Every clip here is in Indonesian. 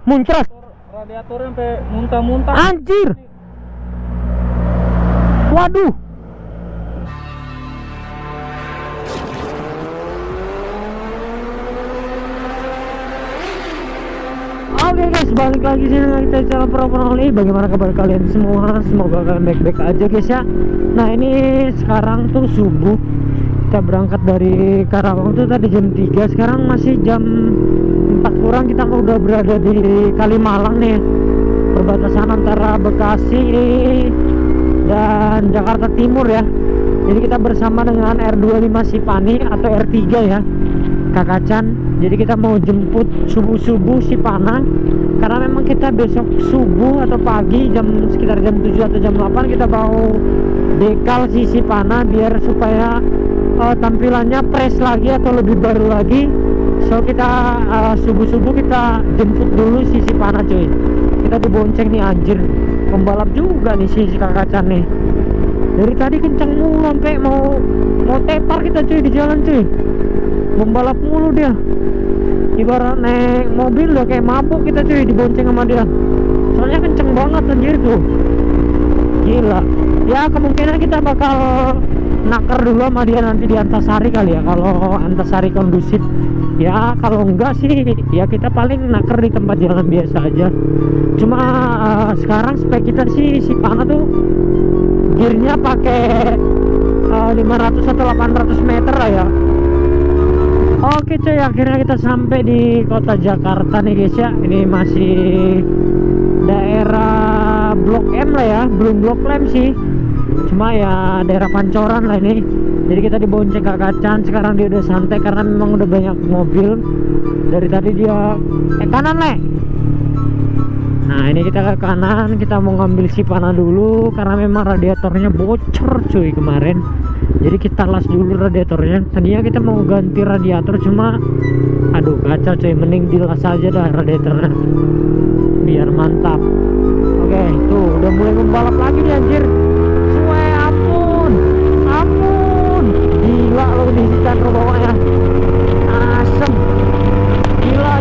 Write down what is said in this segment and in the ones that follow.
muncrat. Radiatornya sampai muntah-muntah. Anjir. Waduh. Oke guys, balik lagi sini dengan kita channel Pro-Pro. Bagaimana kabar kalian semua? Semoga kalian baik-baik aja guys ya. Nah ini sekarang tuh subuh. Kita berangkat dari Karawang tuh tadi jam 3. Sekarang masih jam 4 kurang. Kita udah berada di Kalimalang nih, perbatasan antara Bekasi dan Jakarta Timur ya. Jadi kita bersama dengan R25 Sipani atau R3 ya, Kakacan. Jadi kita mau jemput subuh-subuh si Pana, karena memang kita besok subuh atau pagi sekitar jam 7 atau jam 8 kita mau dekal si Pana biar supaya tampilannya fresh lagi atau lebih baru lagi. So kita subuh-subuh kita jemput dulu si Pana cuy. Kita dibonceng nih, anjir, pembalap juga nih si Kakacan nih. Dari tadi kencang mulu sampai mau tepar kita cuy di jalan cuy. Membalap mulu dia, ibarat naik mobil udah kayak mabuk kita cuy, dibonceng sama dia. Soalnya kenceng banget anjir tuh, gila. Ya kemungkinan kita bakal naker dulu sama dia nanti di Antasari kali ya, kalau Antasari kondusif. Ya kalau enggak sih ya kita paling naker di tempat jalan biasa aja. Cuma sekarang spek kita sih si Pana tuh gearnya pakai 500 atau 800 meter lah ya. Oke cuy, akhirnya kita sampai di kota Jakarta nih guys ya. Ini masih daerah Blok M lah ya, belum Blok M sih, cuma ya daerah Pancoran lah ini. Jadi kita dibonceng Kakacan. Sekarang dia udah santai karena memang udah banyak mobil. Dari tadi dia kanan le. Nah ini kita ke kanan, kita mau ngambil si Pana dulu karena memang radiatornya bocor cuy kemarin. Jadi kita las dulu radiatornya. Tadinya kita mau ganti radiator, cuma aduh kacau cuy, mending dilas aja dah radiatornya biar mantap. Oke tuh udah mulai membalap lagi nih anjir. Suwe, ampun gila lo di si Chandro bawahnya, asem, gila.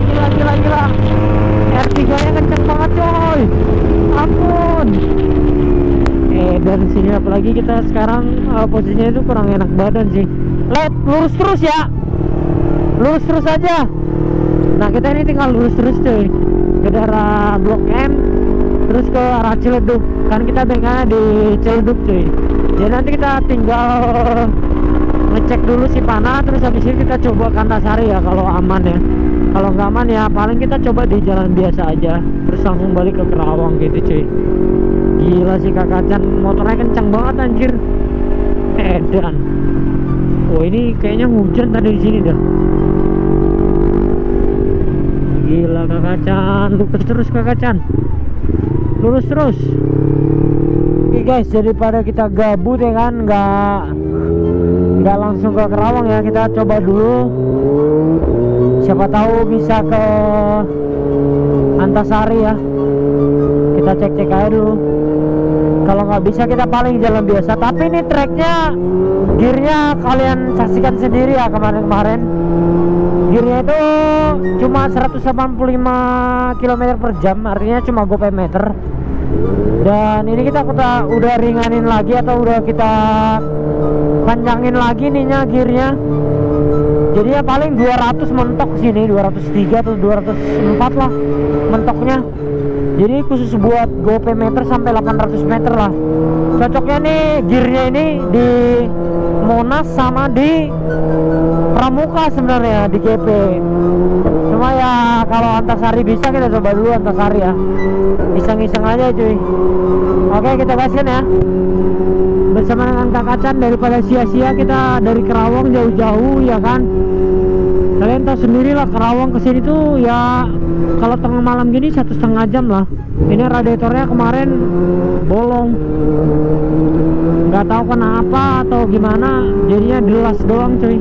R3 nya kenceng banget coy, ampun. Dan sini apalagi kita sekarang posisinya itu kurang enak badan sih. Lurus terus ya, lurus terus aja. Nah kita ini tinggal lurus terus cuy ke daerah Blok M, terus ke arah Ciledug. Kan kita bengkelnya di Ciledug cuy. Jadi nanti kita tinggal ngecek dulu si Pana, terus habis itu kita coba ke Antasari ya kalau aman ya. Kalau nggak aman ya paling kita coba di jalan biasa aja, terus langsung balik ke Karawang gitu cuy. Gila sih Kakacan, motornya kencang banget anjir. Edan. Oh ini kayaknya hujan tadi di sini dah. Gila Kakacan, lurus terus Kakacan, lurus terus. Oke guys, daripada kita gabut ya kan, nggak langsung ke Karawang ya, kita coba dulu. Siapa tahu bisa ke Antasari ya. Kita cek-cek aja dulu. Kalau nggak bisa kita paling jalan biasa. Tapi ini treknya, gearnya kalian saksikan sendiri ya kemarin. Gearnya itu cuma 185 km per jam, artinya cuma gope meter. Dan ini kita udah ringanin lagi atau udah kita panjangin lagi nih gearnya. Jadi ya paling 200 mentok sini, 203 atau 204 lah mentoknya. Jadi khusus buat gope meter sampai 800 meter lah. Cocoknya nih gearnya ini di Monas sama di Pramuka sebenarnya, di GP. Cuma ya kalau Antasari bisa, kita coba dulu Antasari ya. Iseng-iseng aja cuy. Oke kita gaskan ya. Bersama dengan Kakacan, daripada sia-sia kita dari Karawang jauh-jauh ya kan. Kalian tahu sendiri lah Karawang kesini tuh ya kalau tengah malam gini 1,5 jam lah. Ini radiatornya kemarin bolong, nggak tahu kenapa atau gimana, jadinya dilas doang cuy.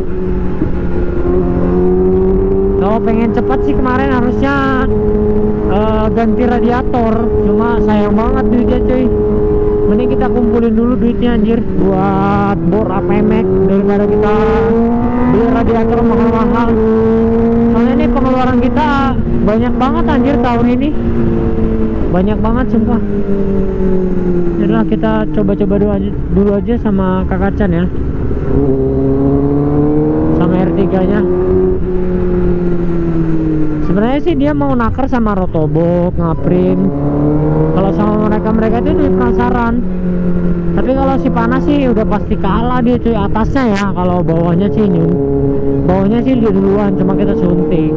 Kalau pengen cepat sih kemarin harusnya ganti radiator, cuma sayang banget duitnya cuy. Mending kita kumpulin dulu duitnya anjir buat bor APMX daripada kita beli radiator mahal-mahal. Soalnya ini pengeluaran kita Banyak banget anjir tahun ini. Banyak banget sumpah. Yaudah kita coba-coba dulu aja sama Kakacan ya. Sama R3 nya. Sebenarnya sih dia mau nakar sama Rotobok, Ngaprim. Kalau sama mereka itu dia penasaran. Tapi kalau si Panas sih udah pasti kalah dia cuy, atasnya ya. Kalau bawahnya sih bawahnya sih dia duluan, cuma kita suntik.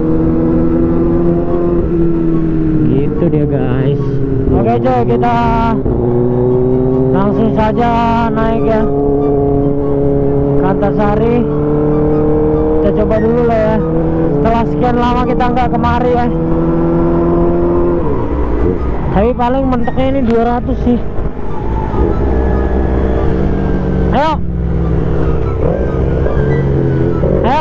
Gitu dia guys. Oke coy, kita langsung saja naik ya ke Antasari. Kita coba dulu lah ya. Setelah sekian lama kita nggak kemari ya. Tapi paling mentoknya ini 200 sih. Ayo. Ayo.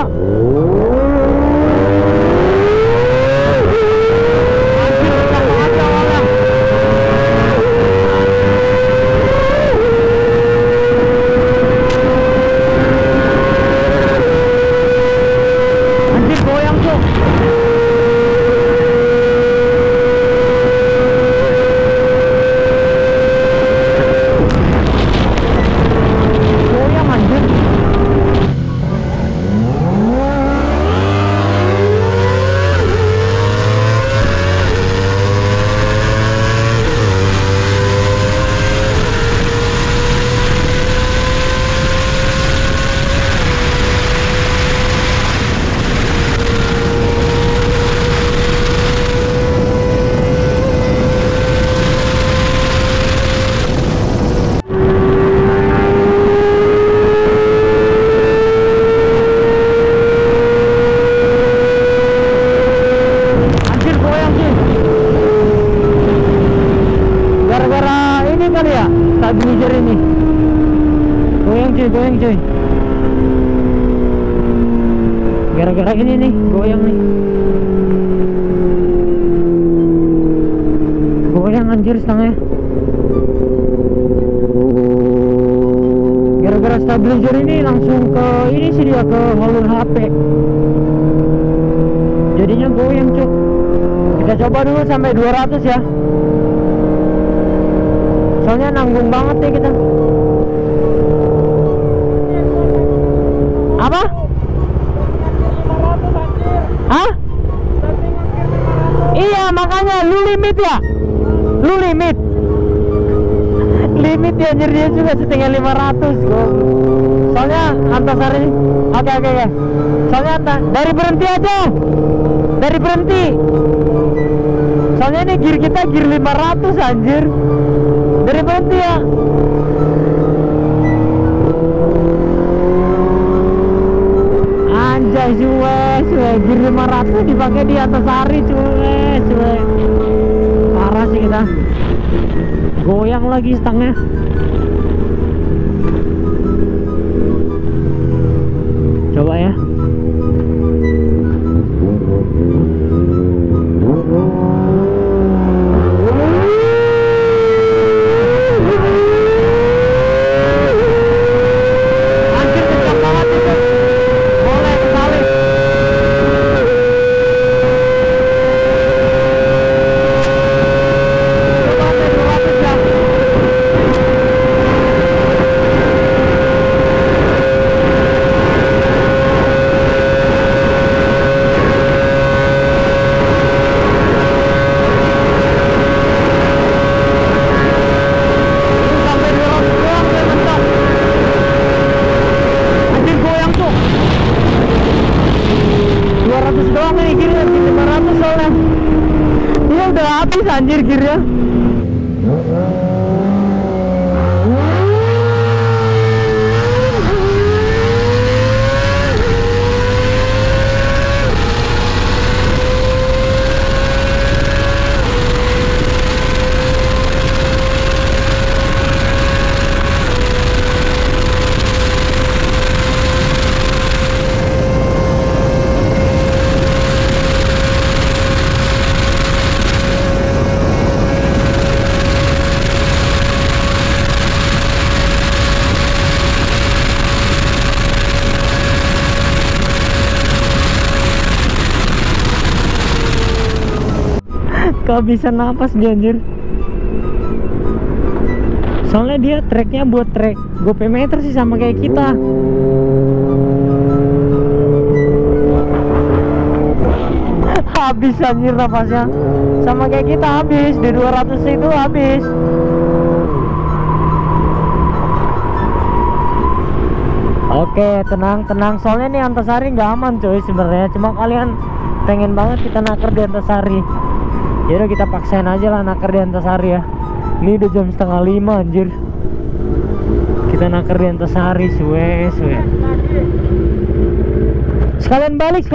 Anjir goyang tuh. Goyang anjir. Anjir goyang sih. Gara-gara ini kali ya, stabilizer ini. Goyang cuy. Gara-gara ini nih, goyang nih. Goyang anjir setengah. Gara-gara stabilizer ini langsung ke ini sih dia, ke holder HP. Jadinya goyang cuk. Kita coba dulu sampai 200 ya. Soalnya nanggung banget nih kita. Apa? 500 anjir. Hah? Iya makanya lu limit ya. Lu limit. Limit ya anjir, dia juga setengah 500 gua. Soalnya Antasari. Oke. Soalnya dari berhenti aja. Dari berhenti. Soalnya ini gear kita gear 500 anjir. Dari berhenti ya. Anjay cuy, gear 500 dipakai di Antasari cuy. Parah sih kita. Goyang lagi stangnya. Coba ya. Anjir kencang banget itu. Boleh kembali. Coba sampai 200 ya. Sampai 200 doang dia mentok. Anjir goyang tuh. 200 doang ini gearnya, 500 soalnya. Dia udah habis anjir gearnya. kehabisan napas dia anjir. Soalnya dia treknya buat trek gopemeter sih, sama kayak kita. Habis anjir napasnya, sama kayak kita habis di 200 itu habis. Oke, tenang, soalnya nih Antasari nggak aman coy sebenarnya. Cuma kalian pengen banget kita naker di Antasari. Yaudah kita paksain aja lah naker di Antasari ya. Ini udah jam 4:30 anjir. Kita naker di Antasari, suwe. Sekalian balik.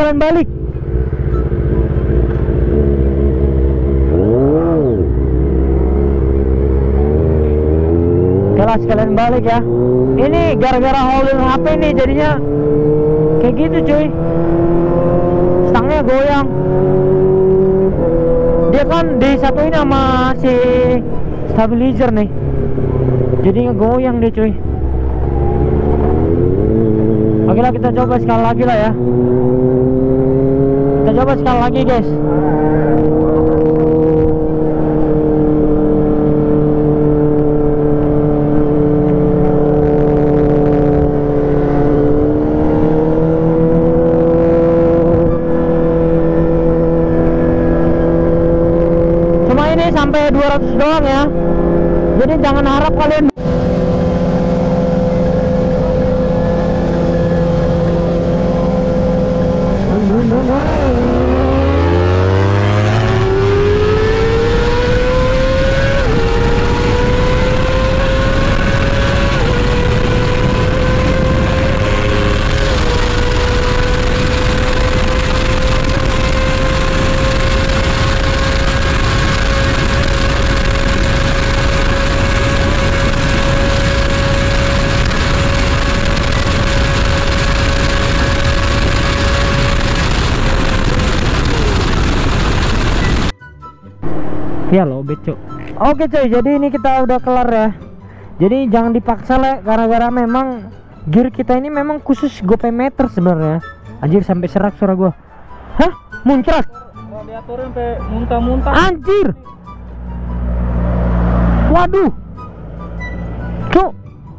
Oke, sekalian balik ya. Ini gara-gara holding HP nih jadinya kayak gitu cuy. Stangnya goyang. Dia kan disatuin sama si stabilizer nih, jadi ngegoyang deh cuy. Oke lah, kita coba sekali lagi lah ya. Kita coba sekali lagi guys. Sampai 200 doang ya, jadi jangan harap kalian. Ya lo beco. Oke coy, jadi ini kita udah kelar ya. Jadi jangan dipaksa le, gara-gara memang gear kita ini memang khusus gopemeter sebenarnya. Anjir, sampai serak suara gua. Hah? Muncrat. Radiatornya sampai muntah-muntah. Anjir. Waduh. Cuk.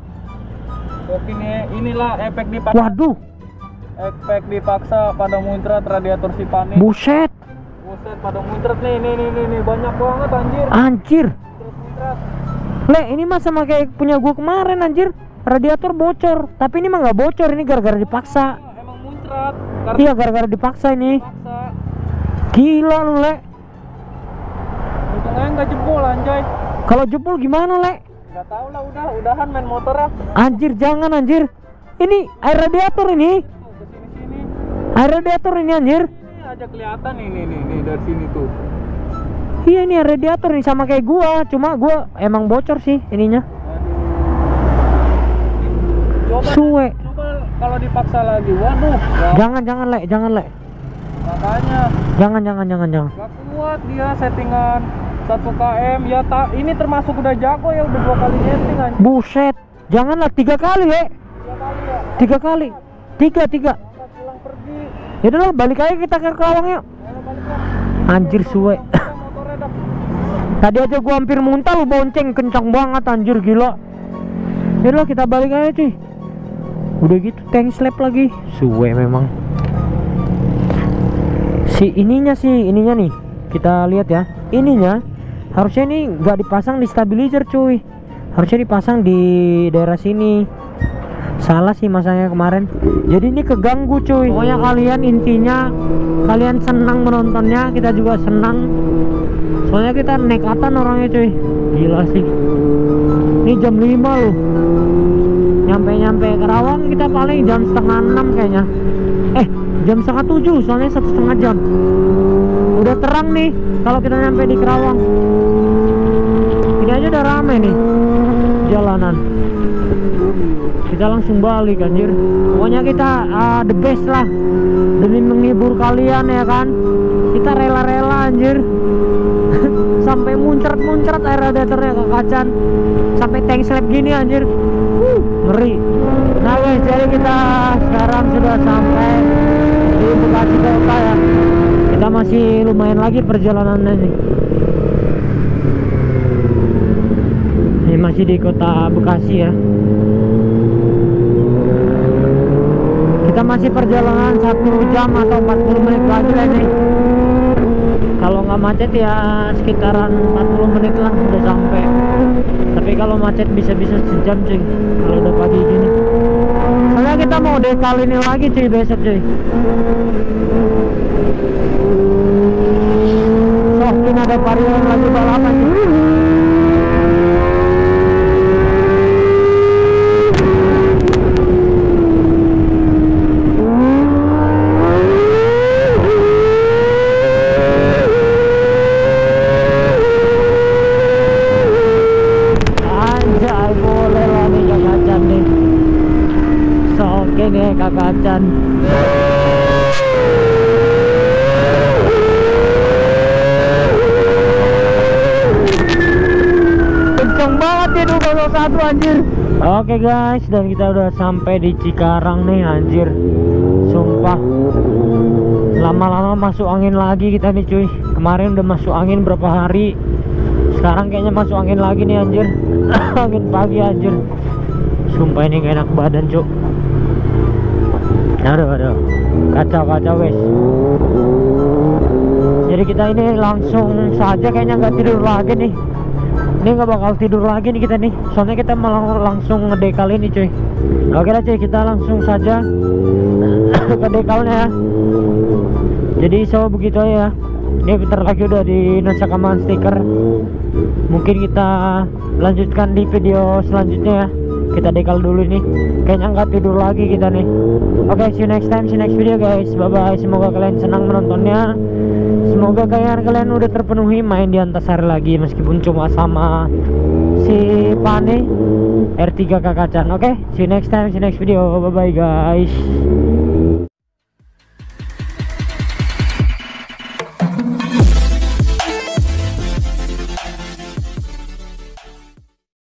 Inilah efek dipaksa. Waduh. Efek dipaksa pada muncrat radiator Sipani. Buset. Buset, pada muncrat nih banyak banget anjir. Anjir. Muncrat. Le, ini mah sama kayak punya gua kemarin anjir. Radiator bocor, tapi ini mah nggak bocor, ini gara-gara dipaksa. Emang muncrat. Iya, gara-gara dipaksa ini. Dipaksa. Gila lu, Le. Untungnya nggak jebol anjay. Kalau jebol gimana, Le? Nggak tahu lah, udahan main motornya. Anjir, jangan anjir. Ini air radiator ini. Kesini-sini. Air radiator ini anjir. Ini aja kelihatan nih dari sini tuh. Iya, ini air radiator nih sama kayak gua, cuma gua emang bocor sih ininya. Suwe. Coba kalau dipaksa lagi, waduh. Jangan Le, Makanya. Jangan. Gak kuat dia settingan 1 km ya, ini termasuk udah jago ya, udah 2 kali setting anjir. Buset. Janganlah 3 kali, Le. 3 kali. 3. Pulang pergi. Yaudah lah, balik aja kita ke Kerawang yuk. Anjir, suwe. Tadi aja gua hampir muntah, lu bonceng kencang banget anjir, gila. Yaudah kita balik aja cuy. Udah gitu tank slap lagi. Suwe memang. Ininya nih kita lihat ya. Ininya harusnya ini nggak dipasang di stabilizer cuy, harusnya dipasang di daerah sini. Salah sih masanya kemarin, jadi ini keganggu cuy. Pokoknya kalian, intinya kalian senang menontonnya, kita juga senang. Soalnya kita nekatan orangnya cuy. Gila sih. Ini jam 5 loh. Nyampe Kerawang kita paling jam 5:30 kayaknya. Jam 6:30, soalnya 1,5 jam. Udah terang nih kalau kita nyampe di Kerawang. Ini aja udah rame nih jalanan. Kita langsung balik anjir. Pokoknya kita the best lah, demi menghibur kalian ya kan. Kita rela-rela anjir. Sampai muncrat air radiatornya kekacan, sampai tank slap gini anjir. Ngeri. Nah guys, jadi kita sekarang sudah sampai di Bekasi Kota ya. Kita masih lumayan lagi perjalanannya nih. Ini masih di kota Bekasi ya. Kita masih perjalanan 1 jam atau 40 menit lagi lah nih. Kalau nggak macet ya sekitaran 40 menit lah udah sampai. Tapi kalau macet bisa-bisa sejam cuy kalau udah pagi gini. Soalnya kita mau dekal ini lagi cuy besok cuy. Mungkin ada varian lagi balapan cuy. Ini kakacan. Kenceng banget ya 201 anjir. Oke guys, dan kita udah sampai di Cikarang nih anjir. Sumpah lama-lama masuk angin lagi kita nih cuy. Kemarin udah masuk angin berapa hari, sekarang kayaknya masuk angin lagi nih anjir. Angin pagi anjir. Sumpah ini gak enak badan cuk. Aduh, kacau guys. Jadi kita ini langsung saja kayaknya nggak tidur lagi nih. Ini nggak bakal tidur lagi nih kita nih. Soalnya kita malah langsung ngedekal ini cuy. Oke lah cuy, kita langsung saja ke dekalnya ya. Jadi so begitu aja. Ini bentar lagi udah di Nusa Kambangan stiker. Mungkin kita lanjutkan di video selanjutnya ya. Kita dekal dulu nih, kayaknya nggak tidur lagi kita nih. Oke, see you next time, see you next video guys. Bye bye, semoga kalian senang menontonnya. Semoga kalian udah terpenuhi main di Antasari lagi, meskipun cuma sama si Pane R3 Kakacan. Oke, see you next time, see you next video. Bye bye guys.